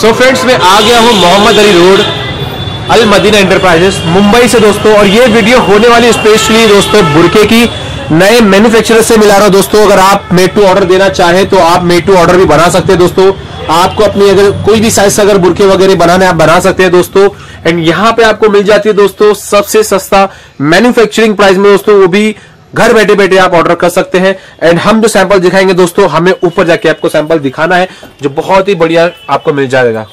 So friends, मैं आ गया हूँ मोहम्मद अली रोड, अल मदीना एंटरप्राइजेस, मुंबई से दोस्तों। और ये वीडियो होने वाली स्पेशली दोस्तों बुरके की नए मैन्युफैक्चरर से मिला रहा हूँ दोस्तों। अगर आप मेड टू ऑर्डर देना चाहें तो आप मेड टू ऑर्डर भी बना सकते हैं दोस्तों। आपको अपनी अगर कोई भी साइज अगर बुरके वगैरह बनाना है आप बना सकते हैं दोस्तों। एंड यहाँ पे आपको मिल जाती है दोस्तों सबसे सस्ता मैन्युफैक्चरिंग प्राइस में दोस्तों, वो भी घर बैठे बैठे आप ऑर्डर कर सकते हैं। एंड हम जो सैंपल दिखाएंगे दोस्तों, हमें ऊपर जाके आपको सैंपल दिखाना है जो बहुत ही बढ़िया आपको मिल जाएगा।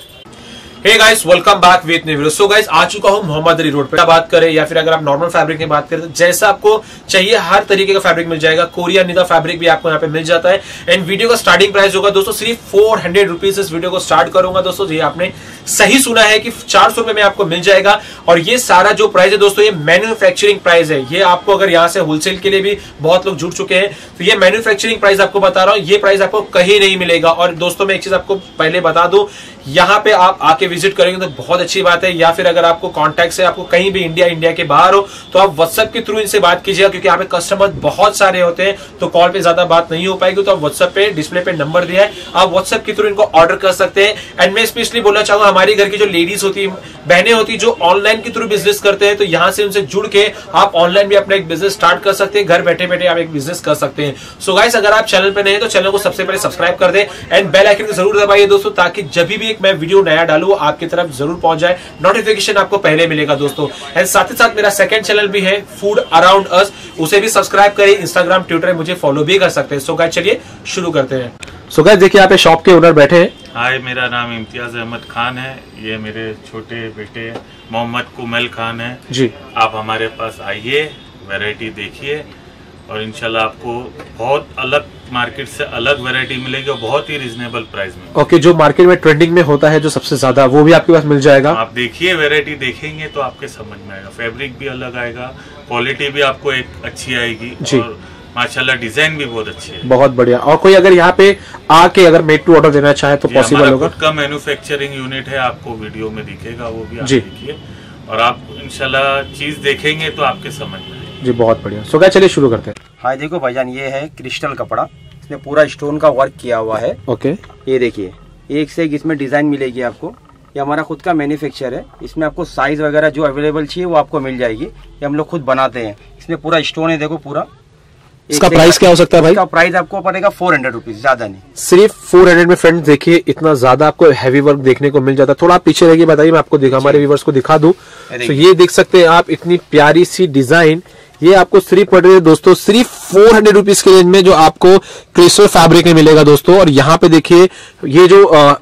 Hey guys, welcome back with new video. So guys, आ चुका हूं मोहम्मद अली रोड पे। बात करें या फिर अगर आप नॉर्मल फैब्रिक की बात करें तो जैसा आपको चाहिए हर तरीके का फैब्रिक मिल जाएगा। कोरिया निदा फैब्रिक भी आपको यहाँ पे मिल जाता है। एंड वीडियो का स्टार्टिंग प्राइस होगा दोस्तों सिर्फ 400 रुपीज। इस वीडियो को स्टार्ट करूंगा दोस्तों। ये आपने सही सुना है कि 400 रुपए में आपको मिल जाएगा। और ये सारा जो प्राइस है दोस्तों, ये मैन्युफैक्चरिंग प्राइस है। ये आपको अगर यहाँ से होलसेल के लिए भी बहुत लोग जुड़ चुके हैं तो ये मैन्युफैक्चरिंग प्राइस आपको बता रहा हूँ। ये प्राइस आपको कहीं नहीं मिलेगा। और दोस्तों मैं एक चीज आपको पहले बता दूं, यहाँ पे आप आके विजिट करेंगे तो बहुत अच्छी बात है। या फिर अगर आपको कॉन्टैक्ट से आपको कहीं भी इंडिया के बाहर हो तो आप व्हाट्सएप के थ्रू इनसे बात कीजिएगा, क्योंकि यहाँ पे कस्टमर बहुत सारे होते हैं तो कॉल पे ज्यादा बात नहीं हो पाएगी। तो आप व्हाट्सएप पे डिस्प्ले पे नंबर दिया है, आप व्हाट्सएप के थ्रू इनको ऑर्डर कर सकते हैं। एंड मैं स्पेशली बोलना चाहूंगा, हमारी घर की जो लेडीज होती है, बहनें होती है जो ऑनलाइन के थ्रू बिजनेस करते हैं, तो यहाँ से उनसे जुड़ के आप ऑनलाइन भी अपना एक बिजनेस स्टार्ट कर सकते हैं। घर बैठे बैठे आप एक बिजनेस कर सकते हैं। सो गाइस, अगर आप चैनल पे नए हैं तो चैनल को सबसे पहले सब्सक्राइब कर दें एंड बेल आइकन को जरूर दबाइए दोस्तों, ताकि जब भी एक मैं वीडियो नया डालू आपकी तरफ जरूर पहुंच जाए। नोटिफिकेशन आपको पहले मिलेगा दोस्तों। एंड साथ ही साथ मेरा सेकंड चैनल भी है फूड अराउंड अस, उसे भी सब्सक्राइब करें। इंस्टाग्राम ट्विटर मुझे फॉलो भी कर सकते हैं। सो गाइस, चलिए शुरू करते हैं। सो गाइस, देखिए यहाँ पे शॉप के ओनर बैठे हैं। हाय, मेरा नाम इम्तियाज अहमद खान है। ये मेरे छोटे बेटे मोहम्मद कुमल खान है जी। आप हमारे पास आइए, वैरायटी देखिए और इंशाल्लाह आपको बहुत अलग मार्केट से अलग वैरायटी मिलेगी और बहुत ही रिजनेबल प्राइस में। ओके, जो मार्केट में ट्रेंडिंग में होता है जो सबसे ज्यादा, वो भी आपके पास मिल जाएगा। आप देखिए, वैरायटी देखेंगे तो आपके समझ में आएगा। फैब्रिक भी अलग आएगा, क्वालिटी भी आपको एक अच्छी आएगी जी। और माशाल्लाह डिजाइन भी बहुत अच्छी है। बहुत बढ़िया। और कोई अगर यहाँ पे आके अगर मेड टू ऑर्डर देना चाहे तो पॉसिबल होगा? खुद का मैन्युफैक्चरिंग यूनिट है, आपको वीडियो में दिखेगा, वो भी आप देखिए और आप इंशाल्लाह चीज देखेंगे तो आपके समझ में जी। बहुत बढ़िया। सो गाइस, चलिए शुरू करते हैं। हाँ देखो भाईजान, ये है क्रिस्टल कपड़ा, इसमें पूरा स्टोन का वर्क किया हुआ है। ओके, ये देखिए, एक से एक इसमें डिजाइन मिलेगी आपको। ये हमारा खुद का मैन्युफैक्चर है। इसमें आपको साइज वगैरह जो अवेलेबल चाहिए वो आपको मिल जाएगी। ये हम लोग खुद बनाते हैं। इसमें पूरा स्टोन है, देखो पूरा। इसका प्राइस क्या हो सकता है भाई? इसका प्राइस आपको पड़ेगा 400 रुपीज, ज्यादा नहीं। सिर्फ 400 में फ्रेंड्स देखिए, इतना ज्यादा आपको हैवी वर्क देखने को मिल जाता है। थोड़ा आप पीछे रहिए, बताइए, मैं आपको हमारे व्यूवर्स को दिखा दूं। तो ये देख सकते हैं आप, इतनी प्यारी सी डिजाइन। ये आपको सिर्फ पड़ रही है दोस्तों सिर्फ 400 रुपीज के रेंज में, जो आपको क्रिस्टल फैब्रिक में मिलेगा दोस्तों। और यहाँ पे देखिए, ये जो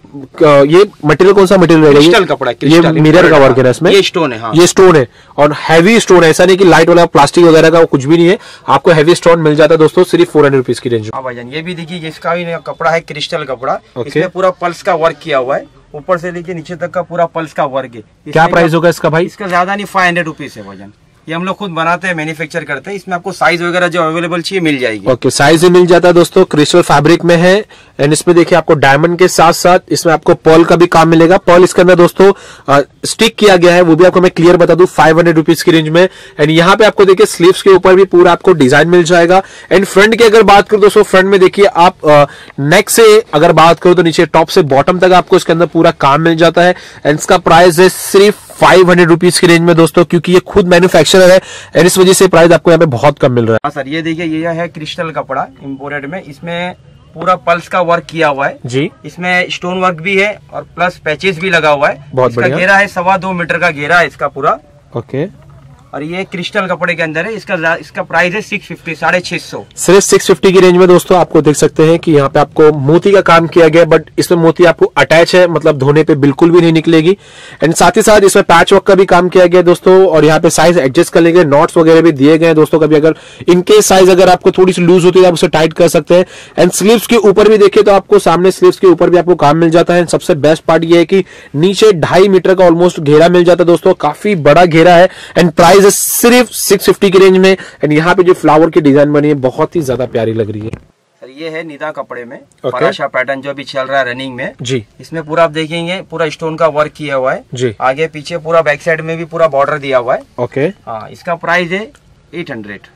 ये मटेरियल कौन सा मटेरियल रहेगा? क्रिस्टल कपड़ा, ये मिरर का वर्क है ना इसमें। ये स्टोन है, हाँ। ये स्टोन है और हैवी स्टोन है, ऐसा नहीं कि लाइट वाला प्लास्टिक वगैरह का, कुछ भी नहीं है। आपको हैवी स्टोन मिल जाता है दोस्तों सिर्फ 400 रुपीज की रेंज में। हाँ भाईजान, ये भी देखिए, इसका भी कपड़ा है क्रिस्टल कपड़ा। इसमें पूरा पल्स का वर्क किया हुआ है, ऊपर से लेके नीचे तक का पूरा पल्स का वर्क है। क्या प्राइस होगा इसका भाई? इसका ज्यादा नहीं, 500 रुपीज है भाईजान। ये हम लोग खुद बनाते हैं, मैन्युफैक्चर करते हैं। इसमें आपको साइज वगैरह जो अवेलेबल चाहिए मिल जाएगी। ओके, साइज भी मिल जाता है दोस्तों, क्रिस्टल फैब्रिक में है। एंड इसमें देखिए आपको डायमंड के साथ साथ इसमें आपको पर्ल का भी काम मिलेगा। पर्ल इसके अंदर दोस्तों स्टिक किया गया है, वो भी आपको मैं क्लियर बता दूं 500 रुपीज की रेंज में। एंड यहाँ पे आपको देखिए स्लीव्स के ऊपर भी पूरा आपको डिजाइन मिल जाएगा। एंड फ्रंट की अगर बात करो दोस्तों, फ्रंट में देखिए आप नेक से अगर बात करो तो नीचे टॉप से बॉटम तक आपको इसके अंदर पूरा काम मिल जाता है। एंड इसका प्राइस है सिर्फ 500 रुपीज की रेंज में दोस्तों, क्योंकि ये खुद मैन्युफैक्चरर है एंड इस वजह से प्राइस आपको यहाँ पे बहुत कम मिल रहा है। हाँ सर, ये देखिए, ये है क्रिस्टल कपड़ा इम्पोर्टेड में। इसमें पूरा पल्स का वर्क किया हुआ है जी। इसमें स्टोन वर्क भी है और प्लस पैचेस भी लगा हुआ है। बहुत बढ़िया। घेरा है 2.25 मीटर का घेरा है इसका पूरा। ओके, और ये क्रिस्टल कपड़े के अंदर है। इसका प्राइस है 650, 650। सिर्फ 650 की रेंज में दोस्तों आपको देख सकते हैं कि यहाँ पे आपको मोती का काम किया गया है, बट इसमें मोती आपको अटैच है, मतलब धोने पे बिल्कुल भी नहीं निकलेगी। एंड साथ ही साथ इसमें पैच वर्क का भी काम किया गया है दोस्तों। और यहाँ पे साइज एडजस्ट कर लेंगे, नॉट्स वगैरह भी दिए गए हैं दोस्तों। कभी अगर इनके साइज अगर आपको थोड़ी सी लूज होती है आप उसे टाइट कर सकते हैं। एंड स्लीव्स के ऊपर भी देखिए तो आपको सामने स्लीव्स के ऊपर भी आपको काम मिल जाता है। सबसे बेस्ट पार्ट ये है कि नीचे 2.5 मीटर का ऑलमोस्ट घेरा मिल जाता है दोस्तों, काफी बड़ा घेरा है। एंड प्राइस है सिर्फ 650 की रेंज में। एंड यहाँ पे जो फ्लावर की डिजाइन बनी है बहुत ही ज्यादा प्यारी लग रही है सर। ये है निदा कपड़े में पराशा पैटर्न जो अभी चल रहा है रनिंग में जी। इसमें पूरा आप देखेंगे पूरा स्टोन का वर्क किया हुआ है जी। आगे पीछे पूरा बैक साइड में भी पूरा बॉर्डर दिया हुआ है। ओके, हाँ, इसका प्राइस है 800।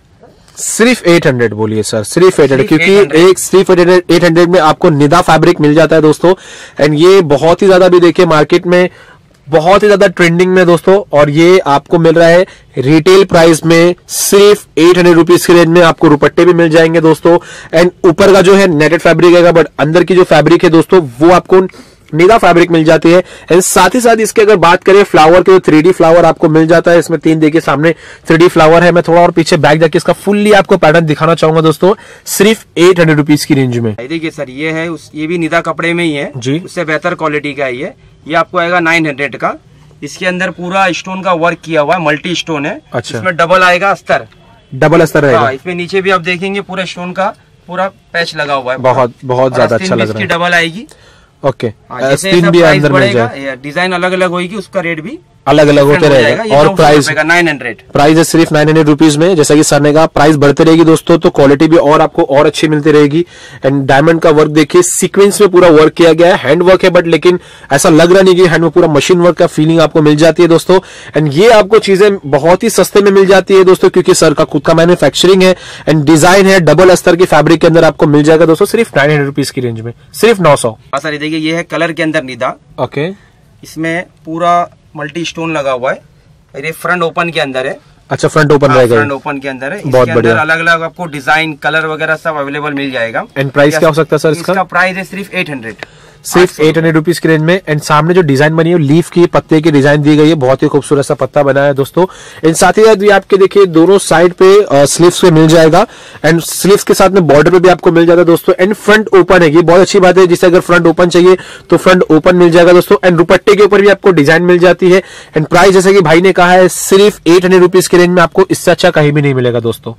सिर्फ 800 बोलिए सर, सिर्फ 800, क्योंकि एक सिर्फ 800 में आपको निदा फैब्रिक मिल जाता है दोस्तों। एंड ये बहुत ही ज्यादा भी देखिए मार्केट में बहुत ही ज्यादा ट्रेंडिंग में दोस्तों, और ये आपको मिल रहा है रिटेल प्राइस में सिर्फ 800 रुपीज की रेंज में। आपको दुपट्टे भी मिल जाएंगे दोस्तों। एंड ऊपर का जो है नेटेड फैब्रिक है, बट अंदर की जो फैब्रिक है दोस्तों वो आपको निदा फैब्रिक मिल जाती है। एंड साथ ही साथ इसके अगर बात करें फ्लावर के, 3D फ्लावर आपको मिल जाता है। इसमें 3 देखिए सामने 3D फ्लावर है। मैं थोड़ा और पीछे बैक जाके इसका फुल्ली आपको पैटर्न दिखाना चाहूंगा दोस्तों, सिर्फ 800 रुपीज की रेंज में। देखिए सर, ये है ये भी निदा कपड़े में ही है जी, उससे बेहतर क्वालिटी का है ये आपको आएगा 900 का। इसके अंदर पूरा स्टोन का वर्क किया हुआ है, मल्टी स्टोन है। अच्छा। इसमें डबल आएगा अस्तर, डबल अस्तर रहेगा। इसमें नीचे भी आप देखेंगे पूरा स्टोन का पूरा पैच लगा हुआ है। बहुत ज्यादा अच्छा लग रहा है। डबल आएगी। ओके, स्क्रीन भी अंदर मिल जाए। डिजाइन अलग अलग होगी, उसका रेट भी अलग अलग होते रहेगा। और प्राइस 900 प्राइस है सिर्फ 900 रुपीज में। जैसा कि सर ने कहा प्राइस बढ़ते रहेगी दोस्तों, तो क्वालिटी भी और आपको और अच्छी मिलती रहेगी। एंड डायमंड का वर्क देखिए, सीक्वेंस में पूरा वर्क किया गया है। हैंड वर्क है बट लेकिन ऐसा लग रहा नहीं कि हैंड में पूरा मशीन वर्क का फीलिंग आपको मिल जाती है दोस्तों। एंड ये आपको चीजें बहुत ही सस्ते में मिल जाती है दोस्तों, क्योंकि सर का खुद का मैन्युफैक्चरिंग है एंड डिजाइन है। डबल अस्तर की फैब्रिक के अंदर आपको मिल जाएगा दोस्तों, सिर्फ 900 रुपीज की रेंज में, सिर्फ 900। हाँ सर, देखिए ये है कलर के अंदर निदा। ओके, इसमें पूरा मल्टी स्टोन लगा हुआ है। ये फ्रंट ओपन के अंदर है। अच्छा, फ्रंट ओपन रहेगा। फ्रंट ओपन के अंदर है। बहुत बढ़िया। अलग अलग आपको डिजाइन कलर वगैरह सब अवेलेबल मिल जाएगा। एंड प्राइस क्या हो सकता है सर इसका? इसका प्राइस है सिर्फ 800, सिर्फ 800 रुपीज की रेंज में। एंड सामने जो डिजाइन बनी है लीफ की, पत्ते की डिजाइन दी गई है, बहुत ही खूबसूरत सा पत्ता बना है दोस्तों। एंड साथ ही साथ आपके देखिए दोनों साइड पे स्लीव्स पे मिल जाएगा। एंड स्लीव्स के साथ में बॉर्डर पे भी आपको मिल जाता है दोस्तों। एंड फ्रंट ओपन है, ये बहुत अच्छी बात है। जिसे अगर फ्रंट ओपन चाहिए तो फ्रंट ओपन मिल जाएगा दोस्तों। एंड दुपट्टे के ऊपर भी आपको डिजाइन मिल जाती है। एंड प्राइस जैसे कि भाई ने कहा है सिर्फ 800 रुपीज की रेंज में, आपको इससे अच्छा कहीं भी नहीं मिलेगा दोस्तों।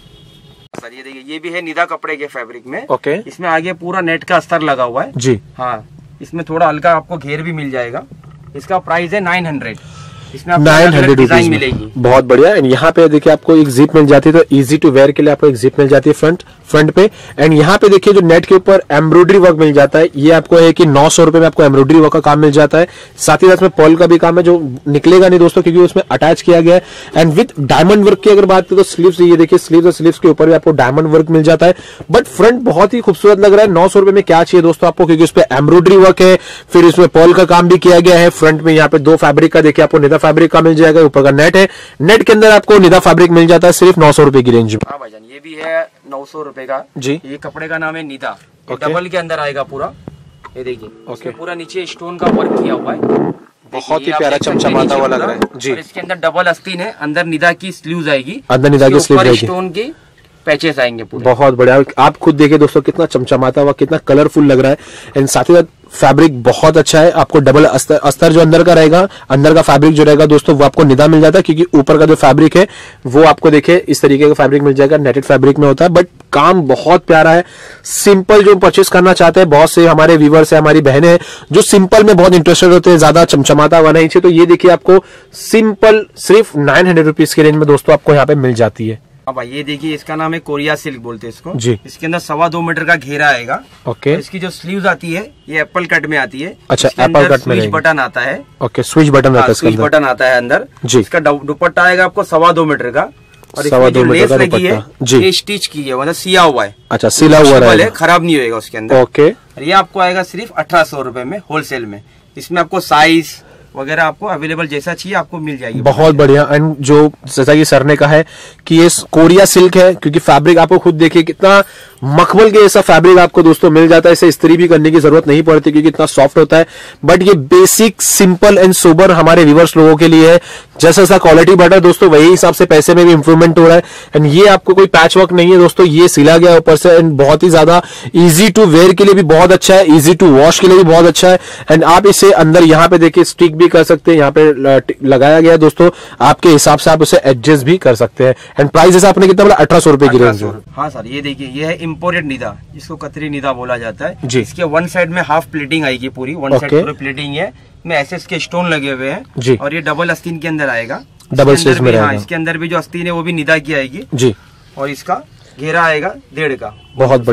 सर ये देखिए, ये भी है निदा कपड़े के फैब्रिक में। ओके, इसमें आगे पूरा नेट का अस्तर लगा हुआ है जी। हाँ, इसमें थोड़ा हल्का आपको घेर भी मिल जाएगा। इसका प्राइस है 900। इसमें आपको 900 डिजाइन मिलेगी। बहुत बढ़िया। एंड यहाँ पे देखिए आपको एक जिप मिल जाती है, तो इजी टू वेयर के लिए आपको एक जिप मिल जाती है फ्रंट पे। एंड यहाँ पे देखिए जो नेट के ऊपर एम्ब्रॉयडरी वर्क मिल जाता है, ये आपको है कि 900 रुपए में आपको एम्ब्रॉयडरी वर्क का काम मिल जाता है। साथ ही साथ में पर्ल का भी काम है, जो निकलेगा नहीं दोस्तों क्योंकि उसमें अटैच किया गया है। एंड विद डायमंड वर्क की अगर बात करें तो स्लीव्स, ये देखिए स्लीव्स और स्लीव्स के ऊपर भी आपको डायमंड वर्क मिल जाता है। बट फ्रंट बहुत ही खूबसूरत लग रहा है। 900 रुपए में क्या चाहिए दोस्तों आपको, क्योंकि उस पर एम्ब्रॉयडरी वर्क है, फिर इसमें पर्ल का काम भी किया गया है। फ्रंट में यहाँ पे 2 फैब्रिक का देखिए आपको निदा फैब्रिक का मिल जाएगा, ऊपर का नेट है। नेट के अंदर आपको निदा फैब्रिक मिल जाता है सिर्फ 900 रुपए की रेंज में। हाँ भाईजान, ये भी है 900 रुपए का जी। ये कपड़े का नाम है निदा। Okay. डबल के अंदर आएगा पूरा। ये देखिए Okay. पूरा नीचे स्टोन का वर्क किया हुआ है, बहुत ही प्यारा चमचमाता हुआ लग रहा है जी। और इसके अंदर डबल आस्तीन है, अंदर निदा की स्लीव्स आएगी, अंदर निदा की स्लीव्स आएगी, स्टोन की पैचेस आएंगे पूरे। बहुत बढ़िया। आप खुद देखिए दोस्तों कितना चमचमाता हुआ, कितना कलरफुल लग रहा है। एंड साथ ही साथ फैब्रिक बहुत अच्छा है। आपको डबल अस्तर जो अंदर का रहेगा, अंदर का फैब्रिक जो रहेगा दोस्तों वो आपको निदा मिल जाता है, क्योंकि ऊपर का जो फैब्रिक है वो आपको देखिए इस तरीके का फैब्रिक मिल जाएगा, नेटेड फैब्रिक में होता है। बट काम बहुत प्यारा है। सिंपल जो परचेस करना चाहते हैं, बहुत से हमारे व्यूवर्स है, हमारी बहनें हैं जो सिंपल में बहुत इंटरेस्टेड होते हैं, ज्यादा चमचमाता हुआ नहीं चाहिए, तो ये देखिए आपको सिंपल सिर्फ 900 रुपीज की रेंज में दोस्तों आपको यहाँ पे मिल जाती है। अब ये देखिए, इसका नाम है कोरिया सिल्क बोलते हैं इसको जी। इसके अंदर 2.25 मीटर का घेरा आएगा। ओके, इसकी जो स्लीव्स आती है ये एप्पल कट में आती है। अच्छा, एप्पल कट में स्विच बटन आता है। ओके, स्विच बटन आता है इसके स्विच अंदर, बटन आता है अंदर जी। इसका दुपट्टा आएगा आपको 2.25 मीटर का, और इसमें 2.25 जो मीटर लेस का लगी है दुपट्टा, जी। ये स्टिच की है, मतलब सिया हुआ है। अच्छा, सिला हुआ रहेगा, खराब नहीं होएगा उसके अंदर। ओके, ये आपको आएगा सिर्फ 1800 रुपए में होलसेल में। इसमें आपको साइज वगैरह आपको अवेलेबल जैसा चाहिए आपको मिल जाएगी। बहुत बढ़िया। एंड जो जैसा कि सर ने कहा है कि ये कोरिया सिल्क है, क्योंकि फैब्रिक आपको खुद देखिए कितना मखमल के जैसा फैब्रिक आपको दोस्तों मिल जाता है। इसे इस्त्री भी करने की जरूरत नहीं पड़ती क्योंकि इतना सॉफ्ट होता है। बट ये बेसिक सिंपल एंड सोबर हमारे व्यूअर्स लोगों के लिए है। जैसा जैसा क्वालिटी बढ़ा है दोस्तों वही हिसाब से पैसे में भी इंप्रूवमेंट हो रहा है। एंड ये आपको कोई पैच वर्क नहीं है दोस्तों, ये सिला गया ऊपर से। एंड बहुत ही ज्यादा इजी टू वेयर के लिए भी बहुत अच्छा है, इजी टू वॉश के लिए भी बहुत अच्छा है। एंड आप इसे अंदर यहाँ पे देखिए स्टिक भी कर सकते हैं, यहाँ पे लगाया गया है दोस्तों, आपके हिसाब से आप उसे एडजस्ट भी कर सकते हैं। एंड प्राइस जैसा आपने कितना बोला, 1800 रुपए की रेंज में। हाँ सर, ये देखिए ये है इम्पोर्टेड निदा, जिसको कतरी निदा बोला जाता है जी। इसके वन साइड में हाफ प्लेटिंग आएगी, पूरी वन साइड पूरी प्लेटिंग है, में एसएस के स्टोन लगे हुए हैं जी। और ये डबल आस्तीन के अंदर आएगा, डबल स्लीव्स में रहेगा। इसके अंदर भी जो आस्तीन है वो भी निदा की आएगी जी, और इसका घेरा आएगा 1.5 का। बहुत बढ़िया।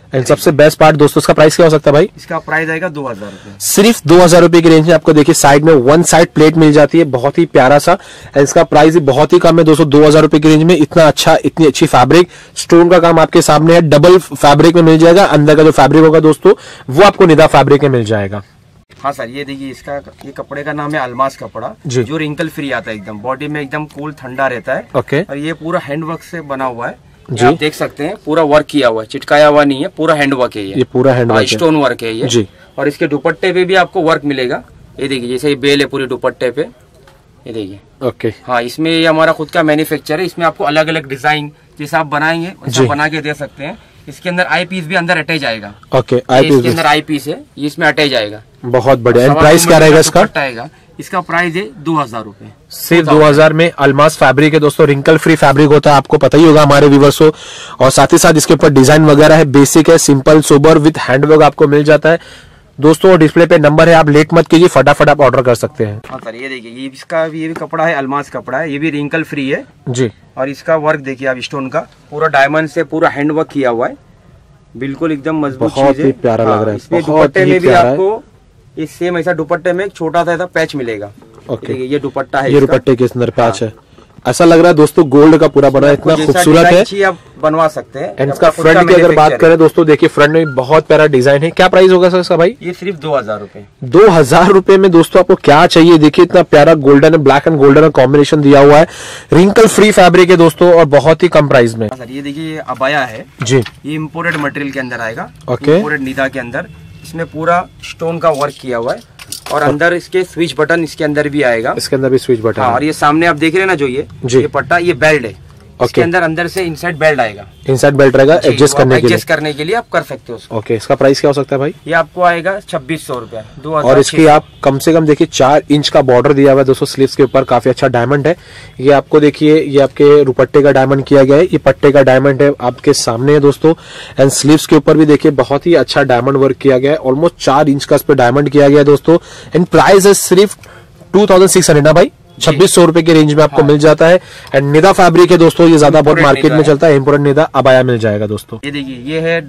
एंड सबसे बेस्ट पार्ट दोस्तों, इसका प्राइस क्या हो सकता है भाई? इसका प्राइस आएगा 2000 रुपए, सिर्फ 2000 रुपए की रेंज में आपको देखिए साइड में वन साइड प्लेट मिल जाती है, बहुत ही प्यारा सा। एंड इसका प्राइस भी बहुत ही कम है दोस्तों, 2000 रुपए की रेंज में इतना अच्छा, इतनी अच्छी फैब्रिक, स्टोन का काम आपके सामने है, डबल फैब्रिक में मिल जाएगा। अंदर का जो फैब्रिक होगा दोस्तों वो आपको निदा फैब्रिक में मिल जाएगा। हाँ सर, ये देखिए इसका, ये कपड़े का नाम है अलमास कपड़ा, जो रिंकल फ्री आता है, एकदम बॉडी में एकदम कूल ठंडा रहता है। ओके। और ये पूरा हैंडवर्क से बना हुआ है, आप देख सकते हैं, पूरा वर्क किया हुआ है, चिटकाया हुआ नहीं है, पूरा हैंडवर्क है ये पूरा हैंडवर्क, स्टोन वर्क है ये जी। और इसके दुपट्टे पे भी आपको वर्क मिलेगा, ये देखिए जैसे ये बेल है पूरी दुपट्टे पे, ये देखिए। ओके। हाँ, इसमें ये हमारा खुद का मैन्युफैक्चर है, इसमें आपको अलग अलग डिजाइन जैसा आप बनाएंगे वैसा बना के दे सकते हैं। इसके अंदर आई पीस भी अंदर अटैच आएगा। ओके, आई पीस इसके अंदर आई पीस है, ये इसमें अटैच आएगा। बहुत बढ़िया। प्राइस क्या रहेगा इसका? इसका प्राइस है 2000 रुपए, सिर्फ 2000 में अलमास फैब्रिक है दोस्तों, रिंकल फ्री फैब्रिक होता है, आपको पता ही होगा हमारे व्यूवर्स को। और साथ ही साथ इसके ऊपर डिजाइन वगैरह है, बेसिक है, सिंपल सोबर विद हैंडवर्क आपको मिल जाता है दोस्तों। डिस्प्ले पे नंबर है, आप लेट मत कीजिए, फटाफट आप ऑर्डर कर सकते हैं। हाँ सर, ये देखिए, ये इसका ये भी कपड़ा है, अलमास कपड़ा है, ये भी रिंकल फ्री है जी। और इसका वर्क देखिए आप, स्टोन का पूरा डायमंड से पूरा हैंडवर्क किया हुआ है, बिल्कुल एकदम मजबूत चीज है, बहुत ही प्यारा लग रहा है। इसमें दुपट्टे में भी आपको ये सेम ऐसा दुपट्टे में एक छोटा सा पैच मिलेगा। ओके, ये दुपट्टा है, ये दुपट्टे के अंदर पैच है, ऐसा लग रहा है दोस्तों गोल्ड का पूरा बना है, इतना खूबसूरत है, आप बनवा सकते हैं। एंड इसका फ्रंट की अगर बात करें दोस्तों, देखिए फ्रंट में बहुत प्यारा डिजाइन है। क्या प्राइस होगा सर इसका भाई? ये सिर्फ 2000 रुपए। 2000 रुपए में दोस्तों आपको क्या चाहिए, देखिए इतना प्यारा golden, black and golden combination दिया हुआ है, रिंकल फ्री फैब्रिक है दोस्तों और बहुत ही कम प्राइस में। सर ये देखिए, ये अबाया है जी, ये इम्पोर्टेड मटेरियल के अंदर आएगा। ओके, इम्पोर्टेड निदा के अंदर, इसमें पूरा स्टोन का वर्क किया हुआ है और अंदर इसके स्विच बटन इसके अंदर भी आएगा, इसके अंदर भी स्विच बटन। हाँ, और ये सामने आप देख रहे हैं ना जो ये पट्टा, ये बेल्ट है, इसके अंदर अंदर से इनसाइड बेल्ट आएगा, इनसाइड बेल्ट रहेगा एडजस्ट करने के लिए आप कर सकते हो उसको। ओके, इसका प्राइस क्या हो सकता है भाई? ये आपको आएगा 2600 रुपया, 2000। और इसकी आप कम से कम देखिए 4 इंच का बॉर्डर दिया हुआ है दोस्तों, स्लीव्स के ऊपर काफी अच्छा डायमंड है। ये आपको देखिए, ये आपके दुपट्टे का डायमंड किया गया है, ये पट्टे का डायमंड है आपके सामने है दोस्तों। एंड स्लीव्स के ऊपर भी देखिए बहुत ही अच्छा डायमंड वर्क किया गया है, ऑलमोस्ट 4 इंच का इस पे डायमंड किया गया है दोस्तों। एंड प्राइस है सिर्फ 2600 ना भाई, 2600 रुपए की रेंज में आपको मिल जाता है। एंड निदा फैब्रिक है दोस्तों, ये ज्यादा बहुत मार्केट में चलता है, इम्पोर्टेंट निदा अबाया मिल जाएगा दोस्तों। ये देखिए, ये है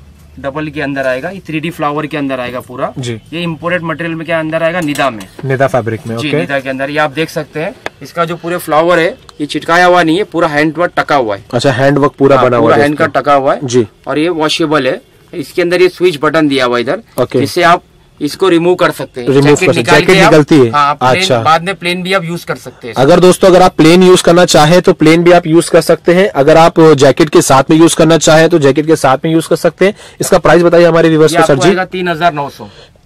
डबल के अंदर आएगा, ये 3D फ्लावर के अंदर आएगा पूरा जी। ये इम्पोर्टेड मटेरियल में क्या अंदर आएगा, निदा में, निदा फैब्रिक में जी, निदा के अंदर। ये आप देख सकते हैं, इसका जो पूरे फ्लावर है ये चिटकाया हुआ नहीं है, पूरा हैंडवर्क टका हुआ है। अच्छा, हैंडवर्क पूरा बना हुआ है, हैंड का टका हुआ है जी। और ये वॉशेबल है, इसके अंदर ये स्विच बटन दिया हुआ इधर, जिससे आप इसको रिमूव कर सकते हैं, जैकेट निकलती है। हाँ, अच्छा, बाद में प्लेन भी आप यूज कर सकते हैं। अगर दोस्तों अगर आप प्लेन यूज करना चाहें तो प्लेन भी आप यूज कर सकते हैं, अगर आप जैकेट के साथ में यूज करना चाहें तो जैकेट के साथ में यूज कर सकते हैं। इसका प्राइस बताइए हमारे व्यूअर्स को सर जी। 3900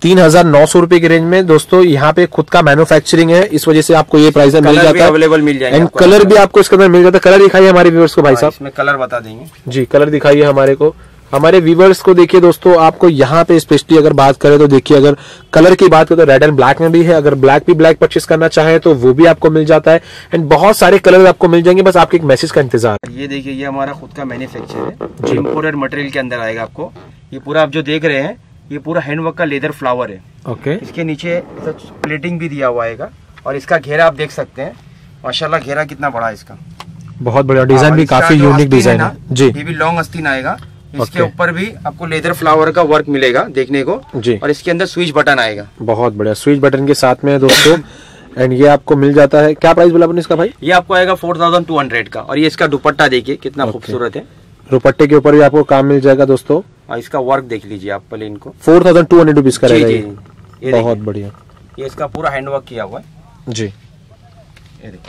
3900 रुपए की रेंज में दोस्तों, यहाँ पे खुद का मैन्युफैक्चरिंग है, इस वजह से आपको ये प्राइस मिल जाता है, अवेलेबल मिल जाएगा। एंड कलर भी आपको इसके अंदर मिल जाता है। कलर दिखाइए हमारे व्यूअर्स को भाई साहब। इसमें कलर बता देंगे जी, कलर दिखाइए हमारे को, हमारे व्यूवर्स को। देखिए दोस्तों, आपको यहाँ पे स्पेशली अगर बात करें तो देखिए, अगर कलर की बात करें तो रेड एंड ब्लैक में भी है, अगर ब्लैक परचेस करना चाहे तो वो भी आपको मिल जाता है। एंड बहुत सारे कलर आपको मिल जाएंगे, बस आपके एक मैसेज का इंतजार। ये देखिए, ये हमारा खुद का मैन्युफैक्चर है, इम्पोर्टेड मटेरियल के अंदर आएगा आपको। ये पूरा आप जो देख रहे हैं, ये पूरा हैंडवर्क का लेदर फ्लावर है। ओके, इसके नीचे प्लेटिंग भी दिया हुआ है और इसका घेरा आप देख सकते हैं, माशाल्लाह घेरा कितना बड़ा है इसका, बहुत बढ़िया डिजाइन भी काफी यूनिक डिजाइन है जी। ये भी लॉन्ग आस्तीन आएगा, इसके ऊपर भी आपको लेदर फ्लावर का वर्क मिलेगा देखने को जी। और इसके अंदर स्विच बटन आएगा, बहुत बढ़िया स्विच बटन के साथ में दोस्तों। एंड ये आपको मिल जाता है, क्या प्राइस बोला आपने इसका भाई? ये आपको आएगा 4200 का। और ये इसका दुपट्टा देखिए कितना खूबसूरत है, दुपट्टे के ऊपर भी आपको काम मिल जाएगा दोस्तों। इसका वर्क देख लीजिए आप पहले इनको, 4200 रुपीज का रहेगा ये, बहुत बढ़िया। ये इसका पूरा हैंडवर्क किया हुआ है जी। ये देखिए,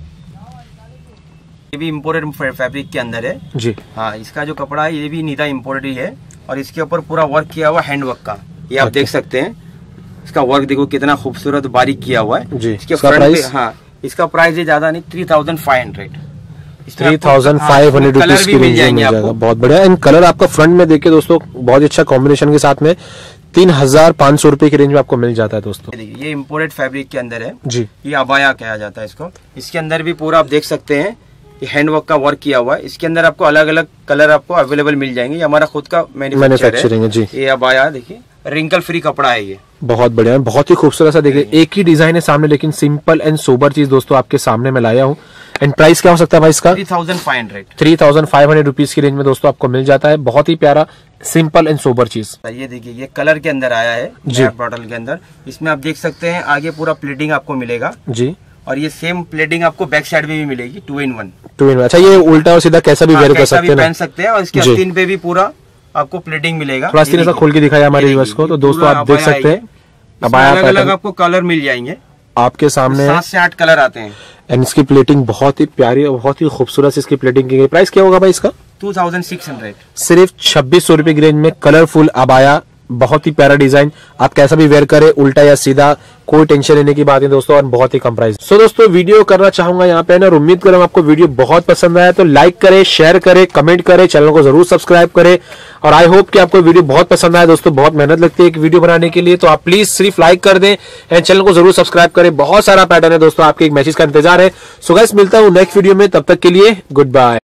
ये भी इम्पोर्टेड फैब्रिक के अंदर है जी। हाँ, इसका जो कपड़ा है ये भी निदा इम्पोर्टेड ही है और इसके ऊपर पूरा वर्क किया हुआ हैंडवर्क का, ये आप देख सकते हैं। इसका वर्क देखो कितना खूबसूरत बारीक किया हुआ है जी। इसके फ्रंट पे हाँ, इसका प्राइस है ज्यादा नहीं, 3500 रुपीज की मिल जाएगा, बहुत बढ़िया। एंड कलर आपका फ्रंट में देखिए दोस्तों, बहुत अच्छा कॉम्बिनेशन के साथ में 3500 रुपए की रेंज में आपको मिल जाता है दोस्तों। देखिए, ये इम्पोर्टेड फैब्रिक के अंदर है जी, ये अबाया कहा जाता है इसको। इसके अंदर भी पूरा आप देख सकते हैं, ये हैंडवर्क का वर्क किया हुआ है। इसके अंदर आपको अलग अलग कलर आपको अवेलेबल मिल जाएंगे, ये हमारा खुद का मैन्युफैक्चरिंग है जी। ये अबाया देखिए, रिंकल फ्री कपड़ा है ये, बहुत बढ़िया, बहुत ही खूबसूरत सा। देखिए एक ही डिजाइन है सामने, लेकिन सिंपल एंड सोबर चीज दोस्तों आपके सामने मैं लाया हूँ। एंड प्राइस क्या हो सकता है भाई इसका? 3500 रुपीज की रेंज में दोस्तों आपको मिल जाता है। बहुत ही प्यारा सिंपल एंड सोबर चीज। ये देखिए ये कलर के अंदर आया है ब्लैक बॉटल के अंदर। इसमें आप देख सकते हैं आगे पूरा प्लेटिंग आपको मिलेगा जी, और ये सेम प्लेटिंग आपको बैक साइड में भी मिलेगी 2-in-1। अच्छा, ये उल्टा और सीधा कैसा भी वेयर कर सकते हैं, पहन सकते हैं। और इसके आस्तीन पे भी पूरा आपको प्लेटिंग मिलेगा। थोड़ा आस्तीन ऐसा खोल के दिखाया हमारे व्यूअर्स को, तो दोस्तों आप देख सकते हैं अलग अलग आपको कलर मिल जाएंगे आपके सामने। 7 से 8 कलर आते हैं। एंड इसकी प्लेटिंग बहुत ही प्यारी और बहुत ही खूबसूरत इसकी प्लेटिंग की गई। प्राइस क्या होगा भाई इसका? 2600। सिर्फ 2600 रुपए की रेंज में कलरफुल अबाया, बहुत ही प्यारा डिजाइन। आप कैसा भी वेयर करें, उल्टा या सीधा, कोई टेंशन लेने की बात नहीं दोस्तों, और बहुत ही कम प्राइस। सो दोस्तों वीडियो करना चाहूंगा यहाँ पे ना, और उम्मीद करूँ आपको वीडियो बहुत पसंद आया तो लाइक करें, शेयर करें, कमेंट करें, चैनल को जरूर सब्सक्राइब करें। और आई होप कि आपको वीडियो बहुत पसंद आया दोस्तों। बहुत मेहनत लगती है एक वीडियो बनाने के लिए, तो आप प्लीज सिर्फ लाइक कर दें एंड चैनल को जरूर सब्सक्राइब करें। बहुत सारा पैटर्न है दोस्तों, आपके एक मैसेज का इंतजार है। सो गाइस मिलता हूँ नेक्स्ट वीडियो में, तब तक के लिए गुड बाय।